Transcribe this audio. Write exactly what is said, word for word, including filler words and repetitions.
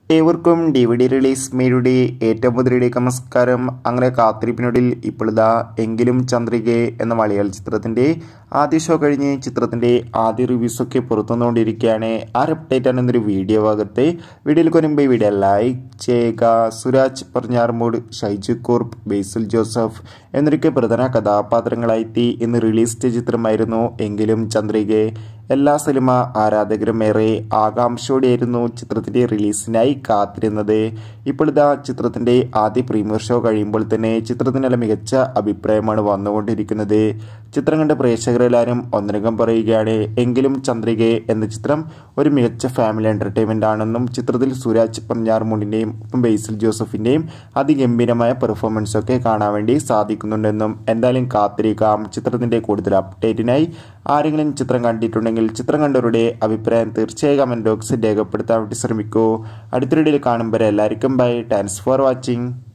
ഏവർക്കും D V D release മേരുടെ ഏറ്റവും പുതിയയിലേക്ക് നമസ്കാരം. അങ്ങനെ കാത്തിരിപ്പിനൊടുവിൽ ഇപ്പോഴിതാ എങ്കിലും ചന്ദ്രികെ എന്ന മലയാള ചിത്രത്തിൻ്റെ ആദ്യ ഷോ കഴിഞ്ഞ് ചിത്രത്തിൻ്റെ ആദ്യ റിവ്യൂസൊക്കെ പുറത്തുവന്നുകൊണ്ടിരിക്കുകയാണ്. ആ അപ്ഡേറ്റ് ആണ് എന്നൊരു വീഡിയോ ഭാഗത്ത്. വീഡിയോയിൽ വരുമ്പോൾ ഈ വീഡിയോ ലൈക്ക് ചെയ്യുക. സുരാജ് പടിഞ്ഞാറമൂട്, ഷൈജു കുറുപ്പ്, ബേസിൽ ജോസഫ് എന്നൊക്കെ പ്രധാന കഥാപാത്രങ്ങളായെത്തി ഇന്ന് റിലീസ് ചെയ്ത ചിത്രമായിരുന്നു എങ്കിലും ചന്ദ്രികെ. എല്ലാ സിനിമ ആരാധകരും ഏറെ ആകാംക്ഷയോടെയായിരുന്നു ചിത്രത്തിൻ്റെ റിലീസിനായി കാത്തിരുന്നത്. ഇപ്പോൾ ഇതാ ചിത്രത്തിൻ്റെ ആദ്യ പ്രീമിയർ ഷോ കഴിയുമ്പോൾ തന്നെ ചിത്രത്തിന് നല്ല മികച്ച അഭിപ്രായമാണ് വന്നുകൊണ്ടിരിക്കുന്നത്. ചിത്രം കണ്ട പ്രേക്ഷകരെല്ലാവരും ഒന്നരകം പറയുകയാണ് എങ്കിലും ചന്ദ്രികെ എന്ന ചിത്രം ഒരു മികച്ച ഫാമിലി എൻ്റർടൈൻമെൻ്റ് ആണെന്നും ചിത്രത്തിൽ സുരാജ് പടിഞ്ഞാറമൂടിൻ്റെയും ഒപ്പം ബേസിൽ ജോസഫിൻ്റെയും അതിഗംഭീരമായ പെർഫോമൻസ് ഒക്കെ കാണാൻ വേണ്ടി സാധിക്കുന്നുണ്ടെന്നും എന്തായാലും കാത്തിരിക്കാം. ചിത്രത്തിൻ്റെ കൂടുതൽ അപ്ഡേറ്റിനായി ആരെങ്കിലും ചിത്രം കണ്ടിട്ടുണ്ടെങ്കിൽ ചിത്രം കണ്ടവരുടെ അഭിപ്രായം തീർച്ചയായും കമൻറ്റ് ബോക്സിൽ രേഖപ്പെടുത്താൻ വേണ്ടി ശ്രമിക്കൂ. അടുത്ത വീഡിയോയിൽ കാണുമ്പോൾ എല്ലാവർക്കും ബൈ. Thanks for watching.